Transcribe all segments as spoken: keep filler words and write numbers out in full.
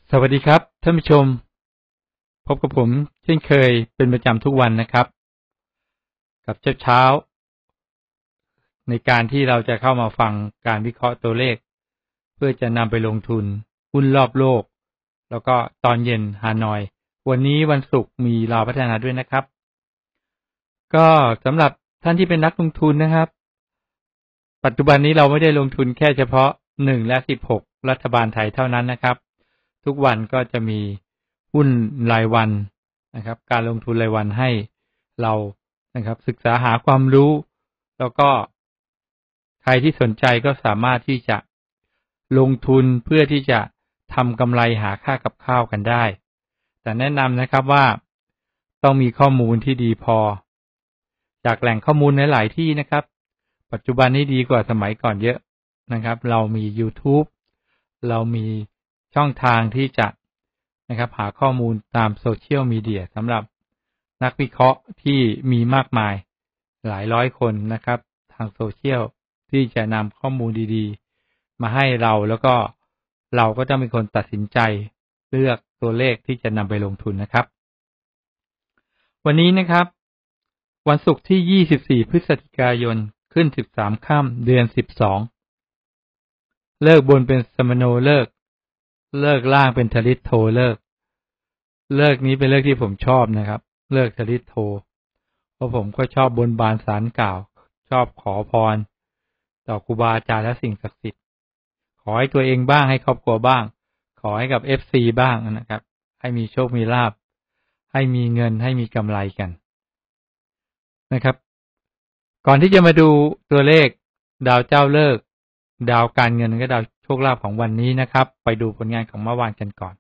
สวัสดีครับท่านผู้ชมพบกับผมเช่นเคยเป็นประจำทุกวันนะครับกับเช้าเช้าในการที่เราจะเข้ามาฟังการวิเคราะห์ตัวเลขเพื่อจะนำไปลงทุนหุ้นรอบโลกแล้วก็ตอนเย็นฮานอยวันนี้วันศุกร์มีลาวพัฒนาด้วยนะครับก็สำหรับท่านที่เป็นนักลงทุนนะครับปัจจุบันนี้เราไม่ได้ลงทุนแค่เฉพาะหนึ่งและสิบหกรัฐบาลไทยเท่านั้นนะครับทุกวันก็จะมีหุ้นรายวันนะครับการลงทุนรายวันให้เรานะครับศึกษาหาความรู้แล้วก็ใครที่สนใจก็สามารถที่จะลงทุนเพื่อที่จะทำกำไรหาค่ากับข้าวกันได้แต่แนะนำนะครับว่าต้องมีข้อมูลที่ดีพอจากแหล่งข้อมูลในหลายที่นะครับปัจจุบันนี้ดีกว่าสมัยก่อนเยอะนะครับเรามี YouTube เรามีช่องทางที่จะนะครับหาข้อมูลตามโซเชียลมีเดียสำหรับนักวิเคราะห์ที่มีมากมายหลายร้อยคนนะครับทางโซเชียลที่จะนำข้อมูลดีๆมาให้เราแล้วก็เราก็จะเป็นคนตัดสินใจเลือกตัวเลขที่จะนำไปลงทุนนะครับวันนี้นะครับวันศุกร์ที่ยี่สิบสี่พฤศจิกายนขึ้นสิบสามค่ำเดือนสิบสองเลิกบนเป็นสมโนเลิกเลิกล่างเป็นทริตโทเลิกเลิกนี้เป็นเลิกที่ผมชอบนะครับเลิกทริตโทเพราะผมก็ชอบบนบานศาลกล่าวชอบขอพรต่อครูบาอาจารย์และสิ่งศักดิ์สิทธิ์ขอให้ตัวเองบ้างให้ครอบครัวบ้างขอให้กับ เอฟ ซี บ้างนะครับให้มีโชคมีลาภให้มีเงินให้มีกำไรกันนะครับก่อนที่จะมาดูตัวเลขดาวเจ้าเลิกดาวการเงินและดาวโชคลาภของวันนี้นะครับไปดูผลงานของเมื่อวานกันก่อน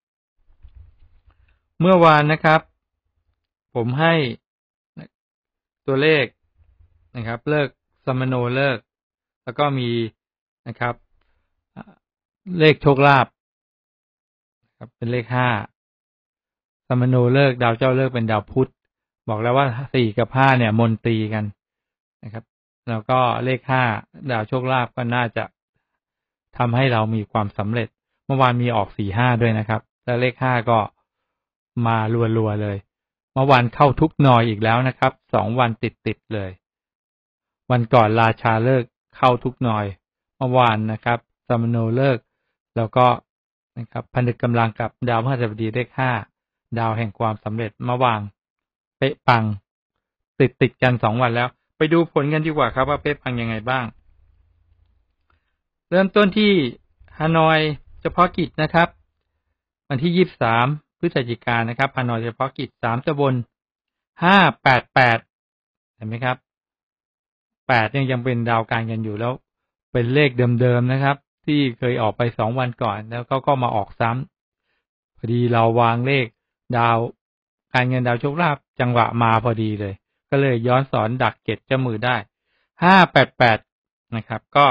เมื่อวานนะครับผมให้ตัวเลขนะครับเลิกสมโนเลิกแล้วก็มีนะครับเลขโชคลาภครับเป็นเลขห้าสมโนเลิกดาวเจ้าเลิกเป็นดาวพุธบอกแล้วว่าสี่กับห้าเนี่ยมนตรีกันนะครับแล้วก็เลขห้าดาวโชคลาภก็น่าจะทำให้เรามีความสำเร็จเมื่อวานมีออกสี่ห้าด้วยนะครับแล้วเลขห้าก็มารัวๆเลยเมื่อวานเข้าทุกนอยอีกแล้วนะครับสองวันติดๆเลยวันก่อนราชาเลิกเข้าทุกนอยเมื่อวานนะครับสมโนเลิกแล้วก็นะครับผนึกกำลังกับดาวพฤหัสบดีเลขห้าดาวแห่งความสำเร็จมาวางเป๊ะปังติดติดกันสองวันแล้วไปดูผลกันดีกว่าครับว่าเป๊ะปังยังไงบ้างเริ่มต้นที่ฮานอยเฉพาะกิจนะครับวันที่ยี่สิบสามพฤศจิกายนนะครับฮานอยเฉพาะกิจสามตะบนห้าแปดแปดเห็นไหมครับแปดยังยังเป็นดาวการเงินอยู่แล้วเป็นเลขเดิมๆนะครับที่เคยออกไปสองวันก่อนแล้วเขาก็มาออกซ้ำพอดีเราวางเลขดาวการเงินดาวโชคลาภจังหวะมาพอดีเลยก็เลยย้อนสอนดักเก็ตเจ้ามือได้ห้าแปดแปดนะครับก็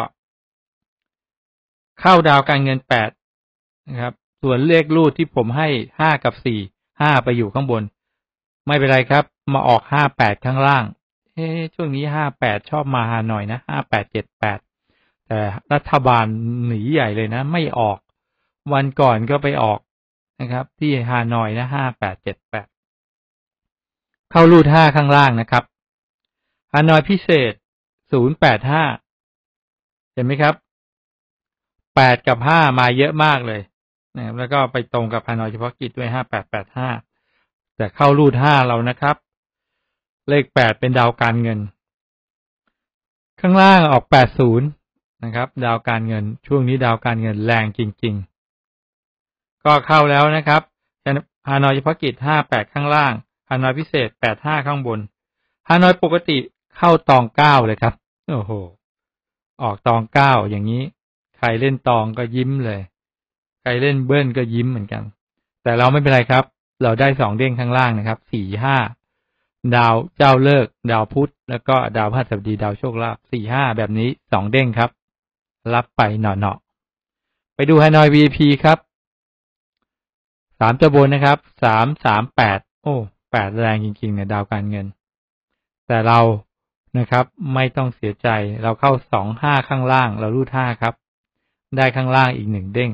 เข้าดาวการเงินแปดนะครับส่วนเลขรูดที่ผมให้ห้ากับสี่ ห้าไปอยู่ข้างบนไม่เป็นไรครับมาออกห้าแปดข้างล่างเอ๊ะช่วงนี้ห้าแปดชอบมาหาหน่อยนะห้าแปด เจ็ดแปดแต่รัฐบาลหนีใหญ่เลยนะไม่ออกวันก่อนก็ไปออกนะครับที่ฮานอยนะห้าแปด เจ็ดแปดเข้ารูดห้าข้างล่างนะครับฮานอยพิเศษศูนย์แปดห้าเห็นไหมครับแปดกับห้ามาเยอะมากเลยนะแล้วก็ไปตรงกับฮานอยเฉพาะกิจด้วยห้าแปดแปดห้าแต่เข้ารูดห้าเรานะครับเลขแปดเป็นดาวการเงินข้างล่างออกแปดสิบนะครับดาวการเงินช่วงนี้ดาวการเงินแรงจริงๆก็เข้าแล้วนะครับฮานอยเฉพาะกิจห้าแปดข้างล่างฮานอยพิเศษแปดห้าข้างบนฮานอยปกติเข้าตองเก้าเลยครับโอ้โหออกตองเก้าอย่างนี้ใครเล่นตองก็ยิ้มเลยใครเล่นเบิ้ลก็ยิ้มเหมือนกันแต่เราไม่เป็นไรครับเราได้สองเด้งข้างล่างนะครับสี่ห้าดาวเจ้าเลิกดาวพุธแล้วก็ดาวพฤหัสบดีดาวโชคลาภสี่ห้าแบบนี้สองเด้งครับรับไปหน่อๆไปดูฮานอย วี ไอ พี ครับสามตัวบนนะครับสาม สาม แปดโอ้แปดแรงจริงๆเนี่ยดาวการเงินแต่เรานะครับไม่ต้องเสียใจเราเข้าสองห้าข้างล่างเรารูดห้าครับได้ข้างล่างอีกหนึ่งเด้ง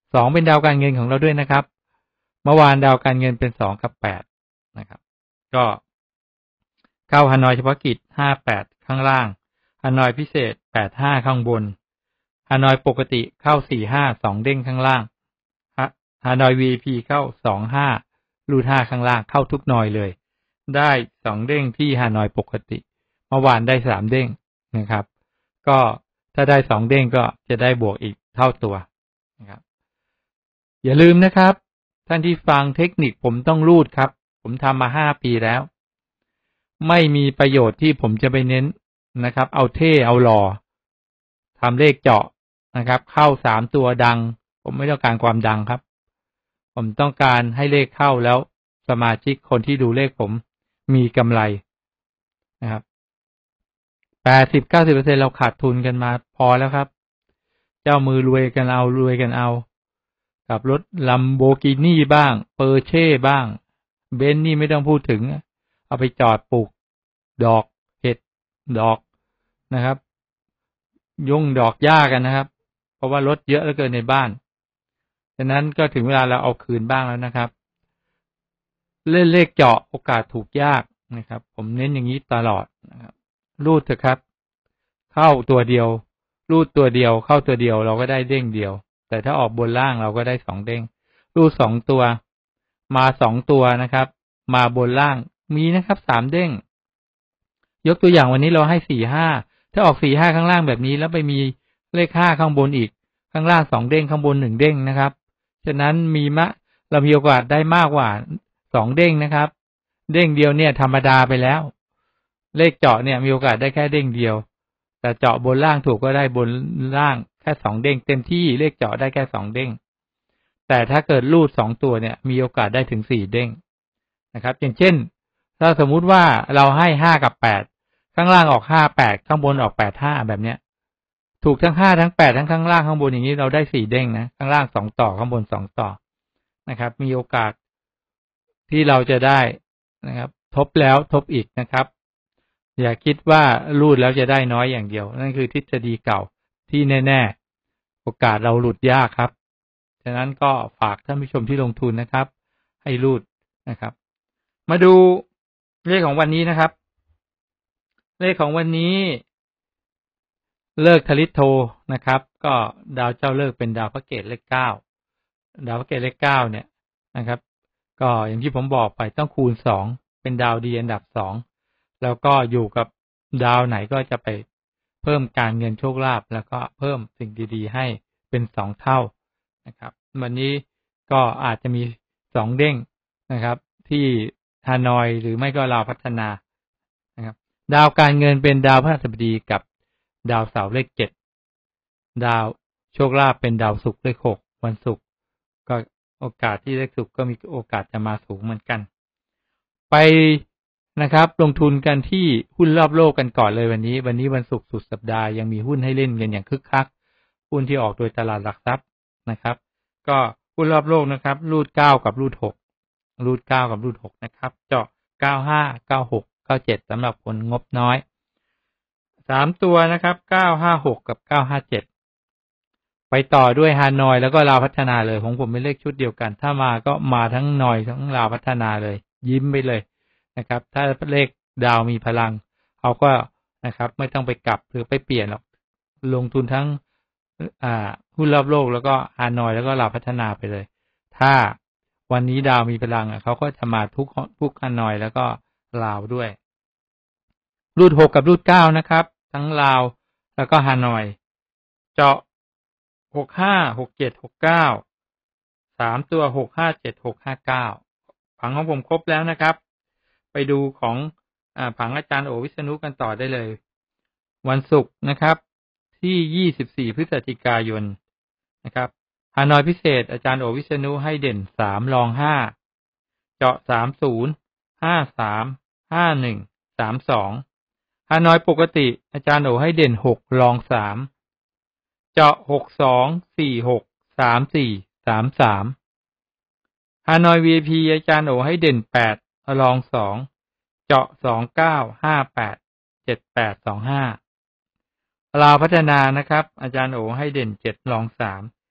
สองเป็นดาวการเงินของเราด้วยนะครับเมื่อวานดาวการเงินเป็นสองกับแปดนะครับก็เข้าฮานอยเฉพาะกิจห้าแปดข้างล่างฮานอยพิเศษแปดห้าข้างบนฮานอยปกติเข้าสี่ห้าสองเด้งข้างล่างฮานอย วี ไอ พี เข้าสองห้ารูดห้าข้างล่างเข้าทุกหน่อยเลยได้สองเด้งที่ฮานอยปกติเมื่อวานได้สามเด้งนะครับก็ถ้าได้สองเด้งก็จะได้บวกอีกเท่าตัวนะครับอย่าลืมนะครับท่านที่ฟังเทคนิคผมต้องรูดครับผมทำมาห้าปีแล้วไม่มีประโยชน์ที่ผมจะไปเน้นนะครับเอาเท่เอาหล่อทำเลขเจาะนะครับเข้าสามตัวดังผมไม่ต้องการความดังครับผมต้องการให้เลขเข้าแล้วสมาชิกคนที่ดูเลขผมมีกำไรนะครับ แปดสิบ เก้าสิบเปอร์เซ็นต์ เราขาดทุนกันมาพอแล้วครับเจ้ามือรวยกันเอารวยกันเอากับรถลัมโบกินี่บ้างเปอร์เช่บ้างเบนซ์นี่ไม่ต้องพูดถึงเอาไปจอดปลูกดอกเห็ดดอกนะครับยุ่งดอกหญ้ากันนะครับเพราะว่ารถเยอะเหลือเกินในบ้านฉะนั้นก็ถึงเวลาเราเอาคืนบ้างแล้วนะครับเล่นเลขเจาะโอกาสถูกยากนะครับผมเน้นอย่างนี้ตลอดนะครับรูดเถอะครับเข้าตัวเดียวรูดตัวเดียวเข้าตัวเดียวเราก็ได้เด้งเดียวแต่ถ้าออกบนล่างเราก็ได้สองเด้งรูดสองตัวมาสองตัวนะครับมาบนล่างมีนะครับสามเด้งยกตัวอย่างวันนี้เราให้สี่ห้าถ้าออกสี่ห้าข้างล่างแบบนี้แล้วไปมีเลขห้าข้างบนอีกข้างล่างสองเด้งข้างบนหนึ่งเด้งนะครับฉะนั้นมีมะเรามีโอกาสได้มากกว่าสองเด้งนะครับเด้งเดียวเนี่ยธรรมดาไปแล้วเลขเจาะเนี่ยมีโอกาสได้แค่เด้งเดียวแต่เจาะบนล่างถูกก็ได้บนล่างแค่สองเด้งเต็มที่เลขเจาะได้แค่สองเด้งแต่ถ้าเกิดรูดสองตัวเนี่ยมีโอกาสได้ถึงสี่เด้งนะครับอย่างเช่นถ้าสมมุติว่าเราให้ห้ากับแปดข้างล่างออกห้าแปดข้างบนออกแปดห้าแบบเนี้ยถูกทั้งห้าทั้งแปดทั้งข้างล่างข้างบนอย่างนี้เราได้สี่เด้งนะข้างล่างสองต่อข้างบนสองต่อนะครับมีโอกาสที่เราจะได้นะครับทบแล้วทบอีกนะครับอย่าคิดว่ารูดแล้วจะได้น้อยอย่างเดียวนั่นคือทฤษฎีเก่าที่แน่ๆโอกาสเราหลุดยากครับฉะนั้นก็ฝากท่านผู้ชมที่ลงทุนนะครับให้รูดนะครับมาดูเลขของวันนี้นะครับเลขของวันนี้เลิกทลิตโทนะครับก็ดาวเจ้าเลิกเป็นดาวพระเกตเลขเก้าดาวพระเกตเลขเก้าเนี่ยนะครับก็อย่างที่ผมบอกไปต้องคูณสองเป็นดาวดีอันดับสองแล้วก็อยู่กับดาวไหนก็จะไปเพิ่มการเงินโชคลาภแล้วก็เพิ่มสิ่งดีๆให้เป็นสองเท่านะครับวันนี้ก็อาจจะมีสองเด้งนะครับที่ฮานอยหรือไม่ก็ลาวพัฒนานะครับดาวการเงินเป็นดาวพฤหัสบดีกับดาวเสาร์เลขเจ็ดดาวโชคลาภเป็นดาวศุกร์เลขหกวันศุกร์ก็โอกาสที่เลขศุกร์ก็มีโอกาสจะมาสูงเหมือนกันไปนะครับลงทุนกันที่หุ้นรอบโลกกันก่อนเลยวันนี้วันนี้วันศุกร์สุดสัปดาห์ยังมีหุ้นให้เล่นกันอย่างคึกคักหุ้นที่ออกโดยตลาดหลักทรัพย์นะครับก็หุ้นรอบโลกนะครับรูดเก้ากับรูดหกรูดเก้ากับรูดหกนะครับเจาะเก้าห้าเก้าหกเก้าเจ็ดสำหรับคนงบน้อยสามตัวนะครับเก้าห้าหกกับเก้าห้าเจ็ดไปต่อด้วยฮานอยแล้วก็ลาวพัฒนาเลยของผมเป็นเลขชุดเดียวกันถ้ามาก็มาทั้งนอยทั้งลาวพัฒนาเลยยิ้มไปเลยนะครับถ้าเลขดาวมีพลังเขาก็นะครับไม่ต้องไปกลับหรือไปเปลี่ยนหรอกลงทุนทั้งอ่าหุ้นรอบโลกแล้วก็ฮานอยแล้วก็ลาวพัฒนาไปเลยถ้าวันนี้ดาวมีพลังอ่ะเขาก็จะมาทุกทุกฮานอยแล้วก็ลาวด้วยรูดหกกับรูดเก้านะครับทั้งลาวแล้วก็ฮานอยเจาะหกห้าหกเจ็ดหกเก้าสามตัวหกห้าเจ็ดหกห้าเก้าผังของผมครบแล้วนะครับไปดูของอ่าผังอาจารย์โอวิษณุกันต่อได้เลยวันศุกร์นะครับที่ยี่สิบสี่พฤศจิกายนนะครับฮานอยพิเศษอาจารย์โอวิษณุให้เด่นสามรองห้าเจาะสามสิบ ห้าสาม ห้าหนึ่ง สามสองฮานอยปกติอาจารย์โอให้เด่นหกรองสามเจาะหกสอง สี่หก สามสี่ สามสามฮานอย วี ไอ พี อาจารย์โอให้เด่นแปดรองสองเจาะสองเก้า ห้าแปด เจ็ดแปด สองห้าลาวพัฒนานะครับอาจารย์โอให้เด่นเจ็ดรองสาม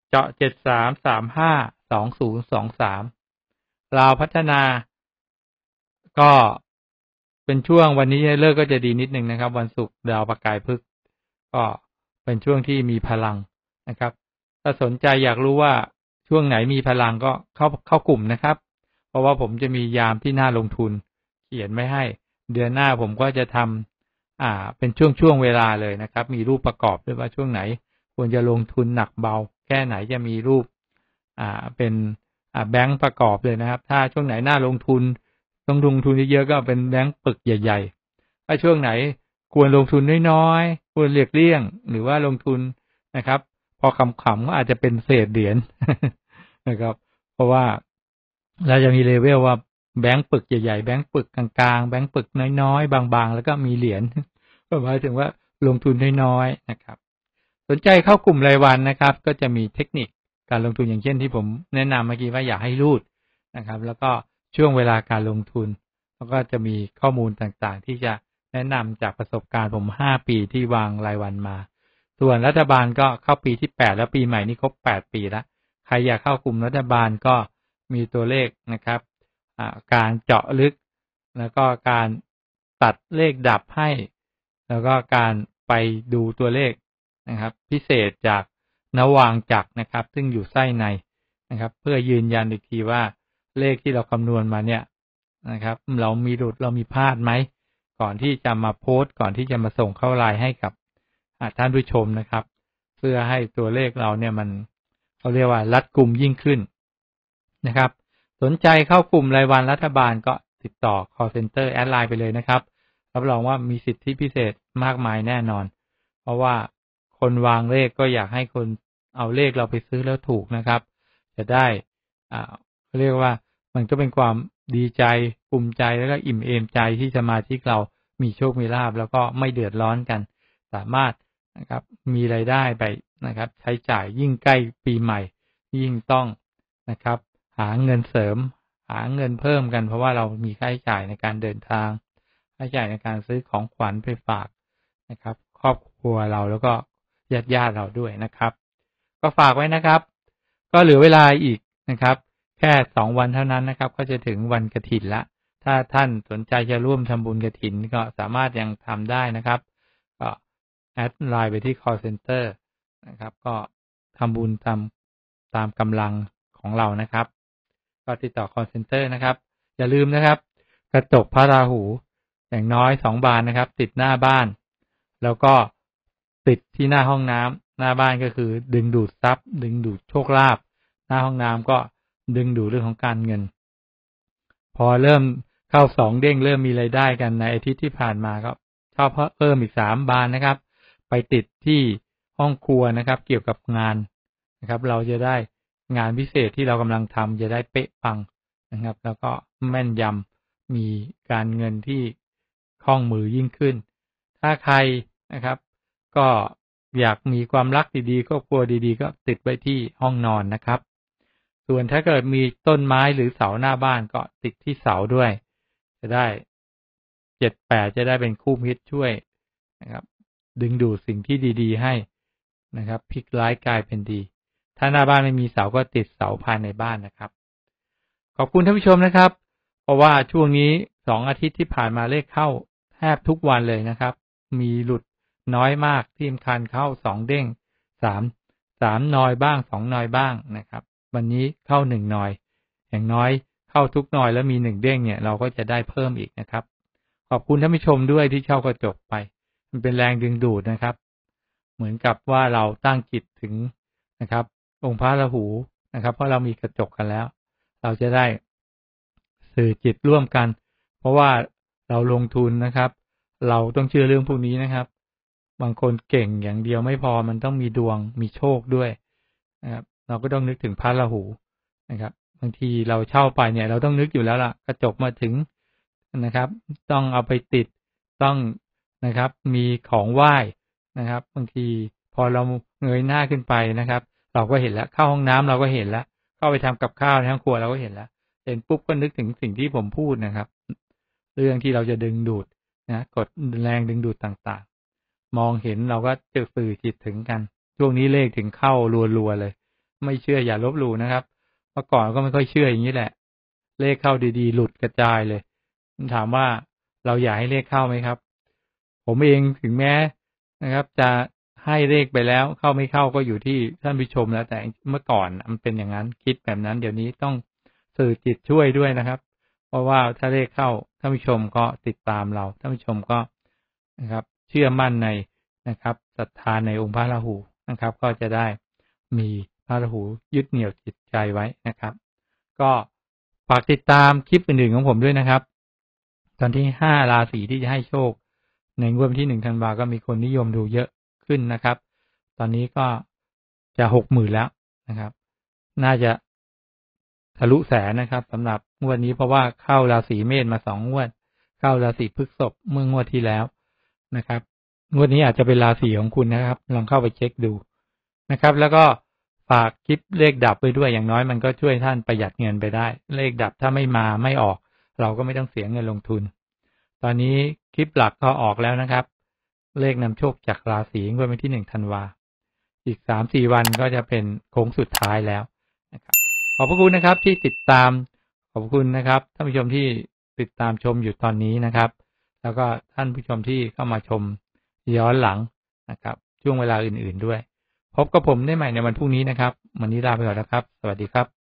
เจาะเจ็ดสามสามห้าสองศูนย์สองสามลาวพัฒนาก็เป็นช่วงวันนี้เลิกก็จะดีนิดนึงนะครับวันศุกร์ดาวประกายพฤกษ์ก็เป็นช่วงที่มีพลังนะครับถ้าสนใจอยากรู้ว่าช่วงไหนมีพลังก็เข้าเข้ากลุ่มนะครับเพราะว่าผมจะมียามที่น่าลงทุนเขียนไม่ให้เดือนหน้าผมก็จะทำอ่าเป็นช่วงช่วงเวลาเลยนะครับมีรูปประกอบด้วยว่าช่วงไหนควรจะลงทุนหนักเบาแค่ไหนจะมีรูปอ่าเป็นอ่าแบงค์ประกอบเลยนะครับถ้าช่วงไหนน่าลงทุนต้องลงทุนเยอะๆก็เป็นแบงค์ปึกใหญ่ๆถ้าช่วงไหนควรลงทุนน้อยๆควรเลี่ยงเลี่ยงหรือว่าลงทุนนะครับพอขำๆก็อาจจะเป็นเศษเหรียญ นะครับเพราะว่าเราจะมีเลเวลว่าแบงค์ปึกใหญ่ๆแบงค์ปึกกลางๆแบงค์ปึกน้อยๆบางๆแล้วก็มีเหรียญ ก็หมายถึงว่าลงทุนน้อยๆนะครับสนใจเข้ากลุ่มรายวันนะครับก็จะมีเทคนิคการลงทุนอย่างเช่นที่ผมแนะนำเมื่อกี้ว่าอยากให้รูดนะครับแล้วก็ช่วงเวลาการลงทุนแล้วก็จะมีข้อมูลต่างๆที่จะแนะนำจากประสบการณ์ผมห้าปีที่วางรายวันมาส่วนรัฐบาลก็เข้าปีที่แปดแล้วปีใหม่นี้ครบแปดปีแล้วใครอยากเข้ากลุ่มรัฐบาลก็มีตัวเลขนะครับการเจาะลึกแล้วก็การตัดเลขดับให้แล้วก็การไปดูตัวเลขนะครับพิเศษจากนวางจักรนะครับซึ่งอยู่ไส้ในนะครับเพื่อยืนยันอีกทีว่าเลขที่เราคำนวณมาเนี่ยนะครับเรามีหลุดเรามีพลาดไหมก่อนที่จะมาโพสต์ก่อนที่จะมาส่งเข้าไลน์ให้กับท่านผู้ชมนะครับเพื่อให้ตัวเลขเราเนี่ยมันเขาเรียกว่ารัดกุมยิ่งขึ้นนะครับสนใจเข้ากลุ่มรายวันรัฐบาลก็ติดต่อ call center แอดไลน์ไปเลยนะครับรับรองว่ามีสิทธิพิเศษมากมายแน่นอนเพราะว่าคนวางเลขก็อยากให้คนเอาเลขเราไปซื้อแล้วถูกนะครับจะได้อ่าเรียกว่ามันก็เป็นความดีใจภูมิใจแล้วก็อิ่มเอมใจที่สมาชิกเรามีโชคมีลาภแล้วก็ไม่เดือดร้อนกันสามารถนะครับมีรายได้ไปนะครับใช้จ่ายยิ่งใกล้ปีใหม่ยิ่งต้องนะครับหาเงินเสริมหาเงินเพิ่มกันเพราะว่าเรามีค่าใช้จ่ายในการเดินทางค่าใช้จ่ายในการซื้อของขวัญไปฝากนะครับครอบครัวเราแล้วก็ญาติญาติเราด้วยนะครับก็ฝากไว้นะครับก็เหลือเวลาอีกนะครับแค่สองวันเท่านั้นนะครับก็จะถึงวันกฐินละถ้าท่านสนใจจะร่วมทำบุญกฐินก็สามารถยังทำได้นะครับก็แอดไลน์ไปที่ call center นะครับก็ทำบุญตามตามกำลังของเรานะครับก็ติดต่อ call center นะครับอย่าลืมนะครับกระจกพระราหูอย่างน้อยสองบานนะครับติดหน้าบ้านแล้วก็ติดที่หน้าห้องน้ำหน้าบ้านก็คือดึงดูดทรัพย์ดึงดูดโชคลาภหน้าห้องน้ำก็ดึงดูดเรื่องของการเงินพอเริ่มเข้าสองเด้งเริ่มมีรายได้กันในอาทิตย์ที่ผ่านมาก็ชอบเพิ่มอีกสามบานนะครับไปติดที่ห้องครัวนะครับเกี่ยวกับงานนะครับเราจะได้งานพิเศษที่เรากำลังทำจะได้เป๊ะปังนะครับแล้วก็แม่นยำมีการเงินที่คล่องมือยิ่งขึ้นถ้าใครนะครับก็อยากมีความรักดีๆครอบครัวดีๆก็ติดไว้ที่ห้องนอนนะครับส่วนถ้าเกิดมีต้นไม้หรือเสาหน้าบ้านก็ติดที่เสาด้วยจะได้เจ็ดแปดจะได้เป็นคู่มิตรช่วยนะครับดึงดูดสิ่งที่ดีๆให้นะครับพลิกร้ายกลายเป็นดีถ้าหน้าบ้านไม่มีเสาก็ติดเสาภายในบ้านนะครับขอบคุณท่านผู้ชมนะครับเพราะว่าช่วงนี้สองอาทิตย์ที่ผ่านมาเลขเข้าแทบทุกวันเลยนะครับมีหลุดน้อยมากที่สำคัญเข้าสองเด้งสามสามนอยบ้างสองนอยบ้างนะครับวันนี้เข้าหนึ่งนอยอย่างน้อยเข้าทุกนอยแล้วมีหนึ่งเด้งเนี่ยเราก็จะได้เพิ่มอีกนะครับขอบคุณท่านผู้ชมด้วยที่เช่ากระจกไปมันเป็นแรงดึงดูดนะครับเหมือนกับว่าเราตั้งจิตถึงนะครับองค์พระราหูนะครับเพราะเรามีกระจกกันแล้วเราจะได้สื่อจิตร่วมกันเพราะว่าเราลงทุนนะครับเราต้องเชื่อเรื่องพวกนี้นะครับบางคนเก่งอย่างเดียวไม่พอมันต้องมีดวงมีโชคด้วยนะครับเราก็ต้องนึกถึงพระราหูนะครับบางทีเราเช่าไปเนี่ยเราต้องนึกอยู่แล้วล่ะกระจกมาถึงนะครับต้องเอาไปติดต้องนะครับมีของไหว้นะครับบางทีพอเราเงยหน้าขึ้นไปนะครับเราก็เห็นแล้วเข้าห้องน้ำเราก็เห็นแล้วเข้าไปทำกับข้าวในห้องครัวเราก็เห็นแล้วเห็นปุ๊บก็นึกถึงสิ่งที่ผมพูดนะครับเรื่องที่เราจะดึงดูดนะกดแรงดึงดูดต่างๆมองเห็นเราก็จะสื่อจิตถึงกันช่วงนี้เลขถึงเข้ารัวๆเลยไม่เชื่ออย่าลบหลู่นะครับเมื่อก่อนก็ไม่ค่อยเชื่ออย่างนี้แหละเลขเข้าดีๆหลุดกระจายเลยถามว่าเราอยากให้เลขเข้าไหมครับผมเองถึงแม้นะครับจะให้เลขไปแล้วเข้าไม่เข้าก็อยู่ที่ท่านผู้ชมแล้วแต่เมื่อก่อนมันเป็นอย่างนั้นคิดแบบนั้นเดี๋ยวนี้ต้องสื่อจิตช่วยด้วยนะครับเพราะว่าถ้าเลขเข้าท่านผู้ชมก็ติดตามเราท่านผู้ชมก็นะครับเชื่อมั่นในนะครับศรัทธาในองค์พระราหูนะครับก็จะได้มีพระราหูยึดเหนี่ยวจิตใจไว้นะครับก็ฝากติดตามคลิปอื่นๆของผมด้วยนะครับตอนที่ห้าราศีที่จะให้โชคในงวดวันที่หนึ่งธันวาก็มีคนนิยมดูเยอะขึ้นนะครับตอนนี้ก็จะหกหมื่นแล้วนะครับน่าจะทะลุแสนนะครับสำหรับงวดนี้เพราะว่าเข้าราศีเมษมาสองงวดเข้าราศีพฤษภเมื่องวดที่แล้วนะครับงวดนี้อาจจะเป็นราศีของคุณนะครับลองเข้าไปเช็คดูนะครับแล้วก็ฝากคลิปเลขดับไปด้วยอย่างน้อยมันก็ช่วยท่านประหยัดเงินไปได้เลขดับถ้าไม่มาไม่ออกเราก็ไม่ต้องเสียเงินลงทุนตอนนี้คลิปหลักก็ออกแล้วนะครับเลขนำโชคจากราศีงวดวันที่หนึ่งธันวาอีก สามถึงสี่ วันก็จะเป็นโค้งสุดท้ายแล้วนะครับขอบพระคุณนะครับที่ติดตามขอบคุณนะครับท่านผู้ชมที่ติดตามชมอยู่ตอนนี้นะครับแล้วก็ท่านผู้ชมที่เข้ามาชมย้อนหลังนะครับช่วงเวลาอื่นๆด้วยพบกับผมได้ใหม่ในวันพรุ่งนี้นะครับวันนี้ลาไปก่อนแล้วครับสวัสดีครับ